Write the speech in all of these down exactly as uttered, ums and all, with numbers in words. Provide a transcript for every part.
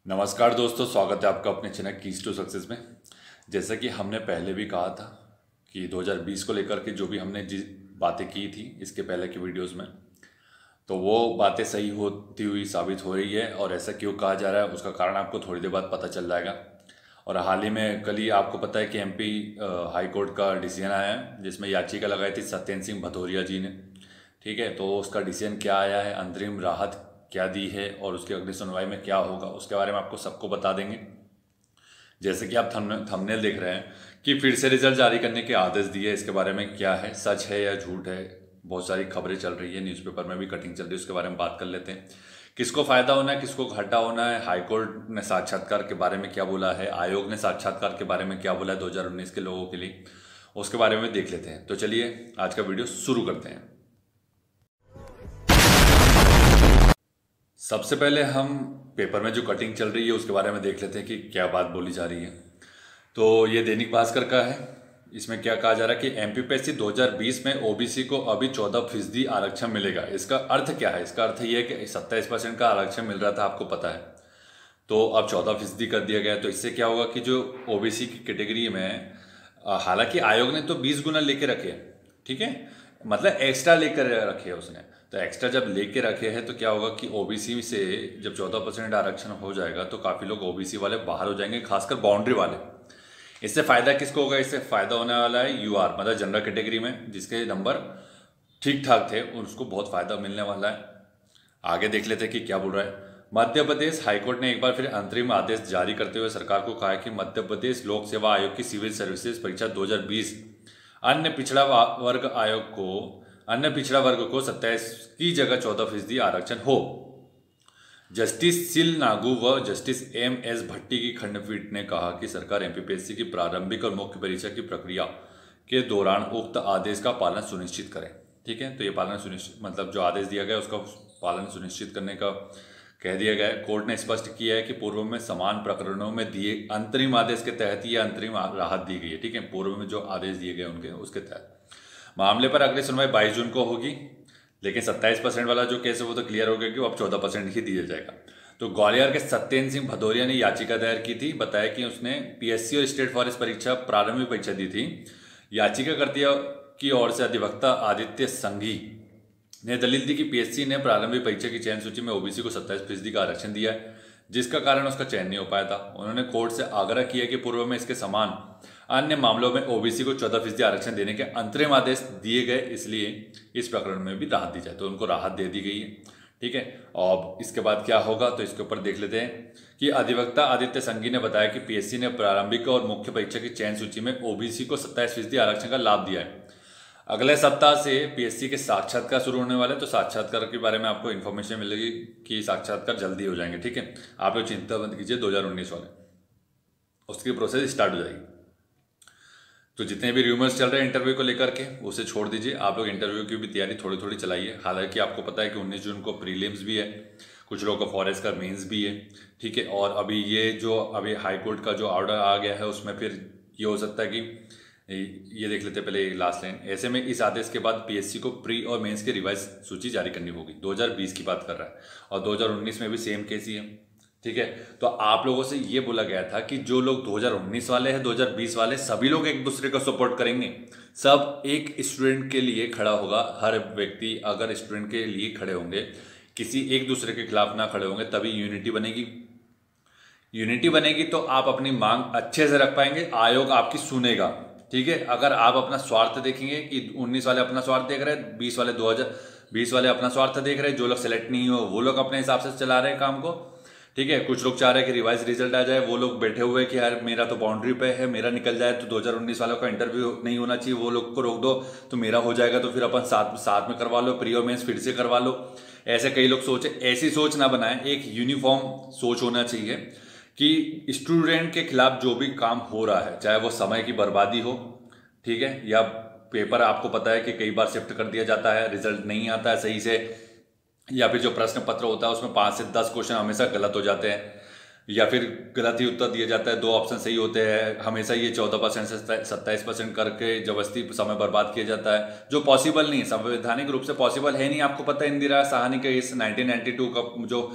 नमस्कार दोस्तों, स्वागत है आपका अपने चैनल कीज टू सक्सेस में। जैसा कि हमने पहले भी कहा था कि दो हज़ार बीस को लेकर के जो भी हमने जिस बातें की थी इसके पहले की वीडियोस में, तो वो बातें सही होती हुई साबित हो रही है। और ऐसा क्यों कहा जा रहा है उसका कारण आपको थोड़ी देर बाद पता चल जाएगा। और हाल ही में कल ही आपको पता है कि एमपी हाई कोर्ट का डिसीजन आया है जिसमें याचिका लगाई थी सत्येंद्र सिंह भदौरिया जी ने। ठीक है, तो उसका डिसीजन क्या आया है, अंतरिम राहत क्या दी है और उसकी अगली सुनवाई में क्या होगा उसके बारे में आपको सबको बता देंगे। जैसे कि आप थंबनेल थंबनेल देख रहे हैं कि फिर से रिजल्ट जारी करने के आदेश दिए, इसके बारे में क्या है, सच है या झूठ है। बहुत सारी खबरें चल रही है, न्यूज़पेपर में भी कटिंग चल रही है, उसके बारे में बात कर लेते हैं। किसको फ़ायदा होना है, किसको घाटा होना है, हाईकोर्ट ने साक्षात्कार के बारे में क्या बोला है, आयोग ने साक्षात्कार के बारे में क्या बोला है दो हज़ार उन्नीस के लोगों के लिए, उसके बारे में देख लेते हैं। तो चलिए आज का वीडियो शुरू करते हैं। सबसे पहले हम पेपर में जो कटिंग चल रही है उसके बारे में देख लेते हैं कि क्या बात बोली जा रही है। तो ये दैनिक भास्कर का है। इसमें क्या कहा जा रहा है कि एमपीपीएससी दो हज़ार बीस में ओबीसी को अभी चौदह फीसदी आरक्षण मिलेगा। इसका अर्थ क्या है? इसका अर्थ ये है कि सत्ताईस परसेंट का आरक्षण मिल रहा था, आपको पता है, तो अब चौदह फीसदी कर दिया गया। तो इससे क्या होगा कि जो ओबीसी की कैटेगरी में, हालांकि आयोग ने तो बीस गुना लेके रखे, ठीक है, मतलब एक्स्ट्रा लेकर रखे है उसने, तो एक्स्ट्रा जब लेके रखे हैं तो क्या होगा कि ओबीसी से जब चौदह परसेंट आरक्षण हो जाएगा तो काफ़ी लोग ओबीसी वाले बाहर हो जाएंगे, खासकर बाउंड्री वाले। इससे फ़ायदा किसको होगा? इससे फ़ायदा होने वाला है यूआर, मतलब जनरल कैटेगरी में जिसके नंबर ठीक ठाक थे उसको बहुत फ़ायदा मिलने वाला है। आगे देख लेते हैं कि क्या बोल रहा है। मध्य प्रदेश हाईकोर्ट ने एक बार फिर अंतरिम आदेश जारी करते हुए सरकार को कहा है कि मध्य प्रदेश लोक सेवा आयोग की सिविल सर्विसेज परीक्षा दो हज़ार बीस अन्य पिछड़ा वर्ग आयोग को अन्य पिछड़ा वर्ग को सत्ताईस की जगह चौदह फीसदी आरक्षण हो। जस्टिस सिल नागू व जस्टिस एम एस भट्टी की खंडपीठ ने कहा कि सरकार एमपीपीएससी की प्रारंभिक और मुख्य परीक्षा की प्रक्रिया के दौरान उक्त आदेश का पालन सुनिश्चित करे। ठीक है, तो ये पालन सुनिश्चित मतलब जो आदेश दिया गया उसका पालन सुनिश्चित करने का कह दिया गया है। कोर्ट ने स्पष्ट किया है कि पूर्व में समान प्रकरणों में दिए अंतरिम आदेश के तहत ये अंतरिम राहत दी गई है। ठीक है, पूर्व में जो आदेश दिए गए उनके उसके तहत मामले पर अगली सुनवाई बाईस जून को होगी। लेकिन सत्ताईस परसेंट वाला जो केस है वो तो क्लियर हो गया कि वो अब चौदह परसेंट ही दिया जाएगा। तो ग्वालियर के सत्येंद्र सिंह भदौरिया ने याचिका दायर की थी। बताया कि उसने पीएससी और स्टेट फॉरेस्ट परीक्षा प्रारंभिक परीक्षा दी थी। याचिकाकर्ता की ओर से अधिवक्ता आदित्य संघी ने दलील दी कि पीएससी ने प्रारंभिक परीक्षा की चयन सूची में ओबीसी को सत्ताईस फीसदी का आरक्षण दिया है, जिसका कारण उसका चयन नहीं हो पाया था। उन्होंने कोर्ट से आग्रह किया कि पूर्व में इसके समान अन्य मामलों में ओबीसी को चौदह फीसदी आरक्षण देने के अंतरिम आदेश दिए गए, इसलिए इस प्रकरण में भी राहत दी जाए। तो उनको राहत दे दी गई है। ठीक है, और इसके बाद क्या होगा तो इसके ऊपर देख लेते हैं कि अधिवक्ता आदित्य संघी ने बताया कि पीएससी ने प्रारंभिक और मुख्य परीक्षा की चयन सूची में ओबीसी को सत्ताईस फीसदी आरक्षण का लाभ दिया है। अगले सप्ताह से पीएससी के साक्षात्कार शुरू होने वाले, तो साक्षात्कार के बारे में आपको इन्फॉर्मेशन मिलेगी कि साक्षात्कार जल्दी हो जाएंगे। ठीक है, आप लोग चिंता मत कीजिए, दो हज़ार उन्नीस वाले उसकी प्रोसेस स्टार्ट हो जाएगी। तो जितने भी रूमर्स चल रहे हैं इंटरव्यू को लेकर के उसे छोड़ दीजिए, आप लोग इंटरव्यू की भी तैयारी थोड़ी थोड़ी चलाइए। हालांकि आपको पता है कि उन्नीस जून को प्रीलिम्स भी है, कुछ लोगों का फॉरेस्ट का मेंस भी है। ठीक है, और अभी ये जो अभी हाई कोर्ट का जो ऑर्डर आ गया है उसमें फिर ये हो सकता है कि ये देख लेते पहले लास्ट लाइन। ऐसे में इस आदेश के बाद पीएससी को प्री और मेंस की रिवाइज सूची जारी करनी होगी। दो हज़ार बीस की बात कर रहा है और दो हज़ार उन्नीस में भी सेम केस ही है। ठीक है, तो आप लोगों से ये बोला गया था कि जो लोग दो हज़ार उन्नीस वाले हैं, दो हज़ार बीस वाले, सभी लोग एक दूसरे को सपोर्ट करेंगे। सब एक स्टूडेंट के लिए खड़ा होगा। हर व्यक्ति अगर स्टूडेंट के लिए खड़े होंगे, किसी एक दूसरे के खिलाफ ना खड़े होंगे, तभी यूनिटी बनेगी। यूनिटी बनेगी तो आप अपनी मांग अच्छे से रख पाएंगे, आयोग आपकी सुनेगा। ठीक है, अगर आप अपना स्वार्थ देखेंगे कि उन्नीस वाले अपना स्वार्थ देख रहे हैं, बीस वाले दो हज़ार बीस वाले अपना स्वार्थ देख रहे हैं, जो लोग सेलेक्ट नहीं हो वो लोग अपने हिसाब से चला रहे हैं काम को। ठीक है, कुछ लोग चाह रहे हैं कि रिवाइज रिजल्ट आ जाए, वो लोग बैठे हुए कि यार मेरा तो बाउंड्री पे है, मेरा निकल जाए तो दो हज़ार उन्नीस वालों का इंटरव्यू नहीं होना चाहिए, वो लोग को रोक दो तो मेरा हो जाएगा, तो फिर अपन साथ साथ में करवा लो, प्री और मेंस फिर से करवा लो। ऐसे कई लोग सोचे, ऐसी सोच ना बनाए। एक यूनिफॉर्म सोच होना चाहिए कि स्टूडेंट के खिलाफ जो भी काम हो रहा है, चाहे वो समय की बर्बादी हो, ठीक है, या पेपर आपको पता है कि कई बार शिफ्ट कर दिया जाता है, रिजल्ट नहीं आता है सही से, या फिर जो प्रश्न पत्र होता है उसमें पाँच से दस क्वेश्चन हमेशा गलत हो जाते हैं, या फिर गलत ही उत्तर दिया जाता है, दो ऑप्शन सही होते हैं। हमेशा ये चौदह परसेंट से सत्ताईस परसेंट करके जबरदस्ती समय बर्बाद किया जाता है, जो पॉसिबल नहीं है, संवैधानिक रूप से पॉसिबल है नहीं। आपको पता है इंदिरा साहनी का इस नाइनटीन नाइंटी टू का जो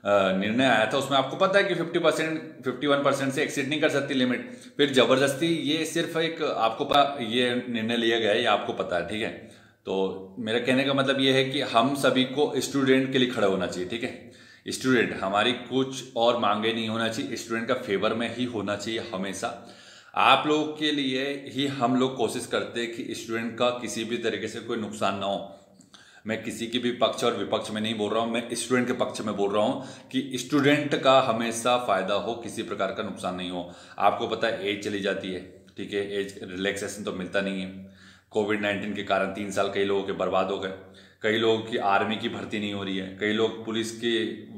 निर्णय आया था उसमें आपको पता है कि fifty percent fifty one percent से एक्सीड नहीं कर सकती लिमिट। फिर जबरदस्ती ये सिर्फ एक आपको पता ये निर्णय लिया गया है, ये आपको पता है, ठीक है। तो मेरा कहने का मतलब ये है कि हम सभी को स्टूडेंट के लिए खड़ा होना चाहिए, ठीक है। स्टूडेंट, हमारी कुछ और मांगे नहीं होना चाहिए, स्टूडेंट का फेवर में ही होना चाहिए हमेशा। आप लोगों के लिए ही हम लोग कोशिश करते हैं कि स्टूडेंट का किसी भी तरीके से कोई नुकसान ना हो। मैं किसी के भी पक्ष और विपक्ष में नहीं बोल रहा हूँ, मैं स्टूडेंट के पक्ष में बोल रहा हूँ कि स्टूडेंट का हमेशा फायदा हो, किसी प्रकार का नुकसान नहीं हो। आपको पता है एज चली जाती है, ठीक है, एज रिलैक्सेशन तो मिलता नहीं है। कोविड नाइन्टीन के कारण तीन साल कई लोगों के बर्बाद हो गए, कई लोगों की आर्मी की भर्ती नहीं हो रही है, कई लोग पुलिस की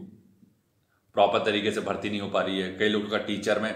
प्रॉपर तरीके से भर्ती नहीं हो पा रही है, कई लोगों का टीचर में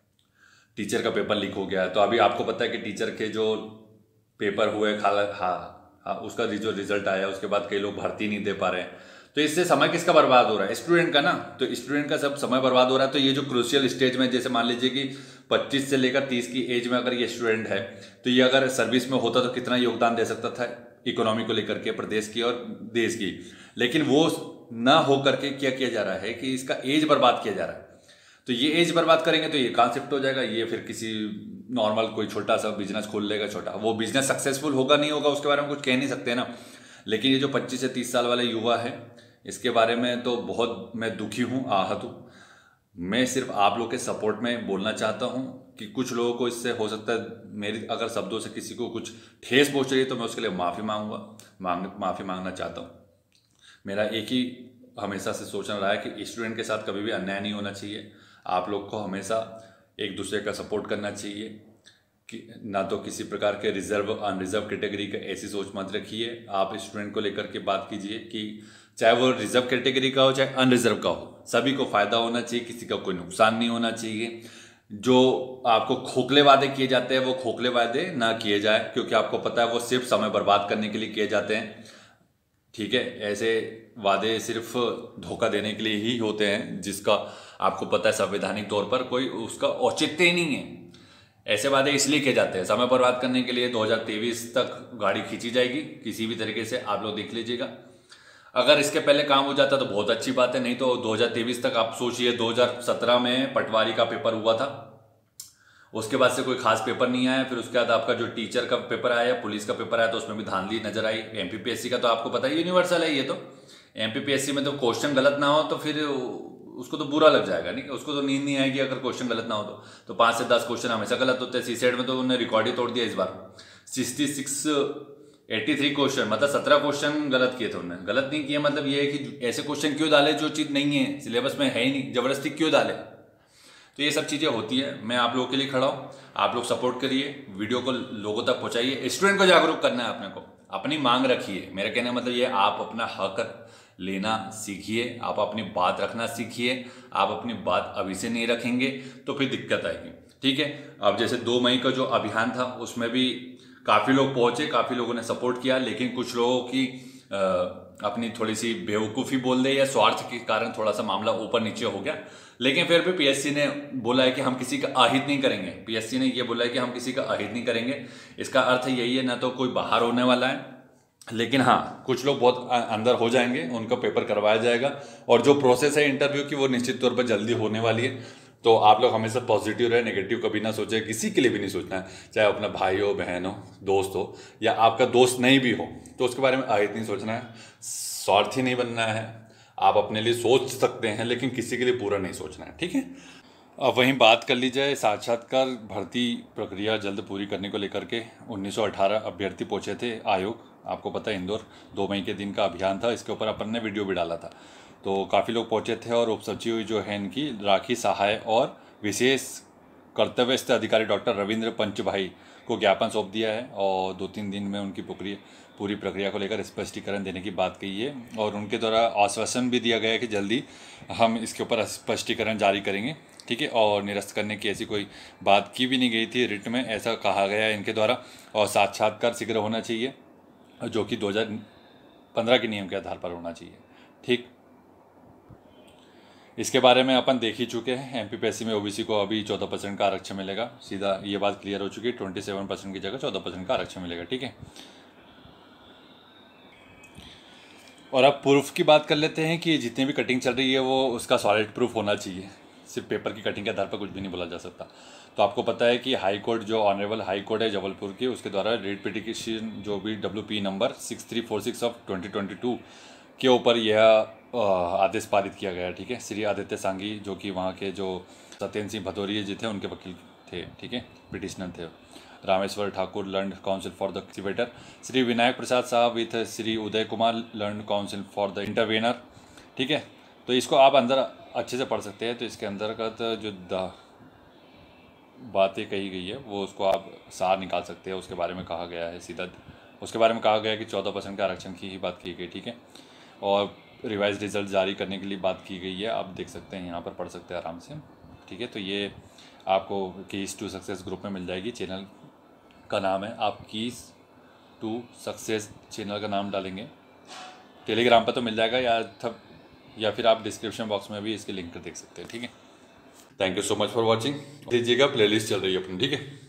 टीचर का पेपर लीक हो गया है। तो अभी आपको पता है कि टीचर के जो पेपर हुए खा हाँ हाँ उसका जो रिजल्ट आया उसके बाद कई लोग भर्ती नहीं दे पा रहे हैं। तो इससे समय किसका बर्बाद हो रहा है? स्टूडेंट का ना। तो स्टूडेंट का सब समय बर्बाद हो रहा है। तो ये जो क्रूशियल स्टेज में, जैसे मान लीजिए कि पच्चीस से लेकर तीस की एज में अगर ये स्टूडेंट है तो ये अगर सर्विस में होता तो कितना योगदान दे सकता था इकोनॉमी को लेकर के, प्रदेश की और देश की। लेकिन वो ना हो करके क्या किया जा रहा है कि इसका एज बर्बाद किया जा रहा है। तो ये एज बर्बाद करेंगे तो ये कहाँ शिफ्ट हो जाएगा? ये फिर किसी नॉर्मल कोई छोटा सा बिजनेस खोल लेगा, छोटा। वो बिजनेस सक्सेसफुल होगा नहीं होगा उसके बारे में कुछ कह नहीं सकते ना। लेकिन ये जो पच्चीस से तीस साल वाले युवा है इसके बारे में तो बहुत मैं दुखी हूँ, आहत हूँ। मैं सिर्फ आप लोग के सपोर्ट में बोलना चाहता हूँ कि कुछ लोगों को इससे हो सकता है मेरी अगर शब्दों से किसी को कुछ ठेस पहुँच रही है तो मैं उसके लिए माफ़ी मांगूंगा मांग माफ़ी मांगना चाहता हूँ। मेरा एक ही हमेशा से सोचना रहा है कि स्टूडेंट के साथ कभी भी अन्याय नहीं होना चाहिए। आप लोग को हमेशा एक दूसरे का सपोर्ट करना चाहिए कि ना तो किसी प्रकार के रिजर्व अनरिजर्व कैटेगरी का ऐसी सोच मत रखिए। आप स्टूडेंट को लेकर के बात कीजिए कि चाहे वो रिजर्व कैटेगरी का हो चाहे अनरिजर्व का हो, सभी को फायदा होना चाहिए, किसी का कोई नुकसान नहीं होना चाहिए। जो आपको खोखले वादे किए जाते हैं वो खोखले वादे ना किए जाए, क्योंकि आपको पता है वो सिर्फ समय बर्बाद करने के लिए किए जाते हैं, ठीक है। ऐसे वादे सिर्फ धोखा देने के लिए ही होते हैं, जिसका आपको पता है संवैधानिक तौर पर कोई उसका औचित्य ही नहीं है। ऐसे वादे इसलिए किए जाते हैं समय बर्बाद करने के लिए। दो हज़ार तेईस तक गाड़ी खींची जाएगी किसी भी तरीके से, आप लोग देख लीजिएगा। अगर इसके पहले काम हो जाता तो बहुत अच्छी बात है, नहीं तो दो हज़ार तेईस तक आप सोचिए। दो हज़ार सत्रह में पटवारी का पेपर हुआ था, उसके बाद से कोई खास पेपर नहीं आया। फिर उसके बाद आपका जो टीचर का पेपर आया, पुलिस का पेपर आया, तो उसमें भी धांधली नजर आई। एमपीपीएससी का तो आपको पता है यूनिवर्सल है ये तो। एमपीपीएससी में तो क्वेश्चन गलत ना हो तो फिर उसको तो बुरा लग जाएगा, नहीं उसको तो नींद नहीं आएगी अगर क्वेश्चन गलत ना हो तो तो पाँच से दस क्वेश्चन हमेशा गलत होते हैं। सीसेट में तो उन्होंने रिकॉर्ड ही तोड़ दिया इस बार। Sixty six eighty three question, मतलब सत्रह क्वेश्चन गलत किए थे उन्होंने। गलत नहीं किए मतलब ये है कि ऐसे क्वेश्चन क्यों डाले जो चीज़ नहीं है सिलेबस में, है ही नहीं, जबरदस्ती क्यों डाले? तो ये सब चीज़ें होती है। मैं आप लोगों के लिए खड़ा हूँ, आप लोग सपोर्ट करिए, वीडियो को लोगों तक पहुँचाइए। स्टूडेंट को जागरूक करना है अपने को, अपनी मांग रखिए। मेरा कहने का मतलब ये, आप अपना हक लेना सीखिए, आप अपनी बात रखना सीखिए। आप अपनी बात अभी से नहीं रखेंगे तो फिर दिक्कत आएगी, ठीक है। अब जैसे दो मई का जो अभियान था उसमें भी काफ़ी लोग पहुँचे, काफ़ी लोगों ने सपोर्ट किया, लेकिन कुछ लोगों की आ, अपनी थोड़ी सी बेवकूफ़ी बोल दे या स्वार्थ के कारण थोड़ा सा मामला ऊपर नीचे हो गया। लेकिन फिर भी पीएससी ने बोला है कि हम किसी का अहित नहीं करेंगे। पीएससी ने ये बोला है कि हम किसी का अहित नहीं करेंगे। इसका अर्थ यही है, ना तो कोई बाहर होने वाला है, लेकिन हाँ कुछ लोग बहुत अंदर हो जाएंगे, उनका पेपर करवाया जाएगा। और जो प्रोसेस है इंटरव्यू की वो निश्चित तौर पर जल्दी होने वाली है। तो आप लोग हमेशा पॉजिटिव रहे, नेगेटिव कभी ना सोचे, किसी के लिए भी नहीं सोचना है। चाहे अपना भाई हो, बहन हो, दोस्त हो, या आपका दोस्त नहीं भी हो तो उसके बारे में अहित नहीं सोचना है, स्वार्थी नहीं बनना है। आप अपने लिए सोच सकते हैं लेकिन किसी के लिए पूरा नहीं सोचना है, ठीक है। अब वहीं बात कर ली जाए साक्षात्कार भर्ती प्रक्रिया जल्द पूरी करने को लेकर के। उन्नीस सौ अठारह अभ्यर्थी पहुंचे थे आयोग, आपको पता है इंदौर, दो मई के दिन का अभियान था। इसके ऊपर अपन ने वीडियो भी डाला था। तो काफ़ी लोग पहुंचे थे और उप सचिव जो है इनकी राखी सहाय और विशेष कर्तव्यस्थ अधिकारी डॉक्टर रविंद्र पंचभाई को ज्ञापन सौंप दिया है और दो तीन दिन में उनकी प्रक्रिया पूरी प्रक्रिया को लेकर स्पष्टीकरण देने की बात कही है। और उनके द्वारा आश्वासन भी दिया गया है कि जल्दी हम इसके ऊपर स्पष्टीकरण जारी करेंगे, ठीक है। और निरस्त करने की ऐसी कोई बात की भी नहीं गई थी रिट में, ऐसा कहा गया है इनके द्वारा। और साक्षात्कार शीघ्र होना चाहिए, जो कि दो हज़ार पंद्रह के नियम के आधार पर होना चाहिए, ठीक। इसके बारे में अपन देख ही चुके हैं। एमपीपीएससी में ओबीसी को अभी चौदह परसेंट का आरक्षण मिलेगा, सीधा ये बात क्लियर हो चुकी है। ट्वेंटी सेवन परसेंट की जगह चौदह परसेंट का आरक्षण मिलेगा, ठीक है। और अब प्रूफ की बात कर लेते हैं कि जितनी भी कटिंग चल रही है वो उसका सॉलिड प्रूफ होना चाहिए, सिर्फ पेपर की कटिंग के आधार पर कुछ भी नहीं बोला जा सकता। तो आपको पता है कि हाई कोर्ट, जो ऑनरेबल हाई कोर्ट है जबलपुर की, उसके द्वारा रेट पिटिशन जो भी W P number six three four six of twenty twenty two के ऊपर यह आदेश पारित किया गया। ठीक है, श्री आदित्य सांगी जो कि वहाँ के जो सत्येंद्र सिंह भदौरिया जी थे उनके वकील थे, ठीक है, पिटिशनर थे। Rameshwar Thakur learned counsel for the caveator, Shri Vinayak Prasad साहब with Shri Uday Kumar learned counsel for the intervener. ठीक है, तो इसको आप अंदर अच्छे से पढ़ सकते हैं। तो इसके अंतर्गत जो द बातें कही गई है वो उसको आप सार निकाल सकते हैं। उसके बारे में कहा गया है सीधा, उसके बारे में कहा गया है कि चौदह परसेंट का आरक्षण की ही बात की गई। ठीक है, और रिवाइज रिजल्ट जारी करने के लिए बात की गई है, आप देख सकते हैं, यहाँ पर पढ़ सकते हैं आराम से। ठीक है, तो ये आपको कीज टू सक्सेस ग्रुप में मिल जाएगी। चैनल का नाम है, आप कीज टू सक्सेस चैनल का नाम डालेंगे टेलीग्राम पर तो मिल जाएगा, या थब या फिर आप डिस्क्रिप्शन बॉक्स में भी इसके लिंक देख सकते हैं। ठीक है, thank you so much for watching. दीजिएगा, प्लेलिस्ट चल रही है अपनी। ठीक है।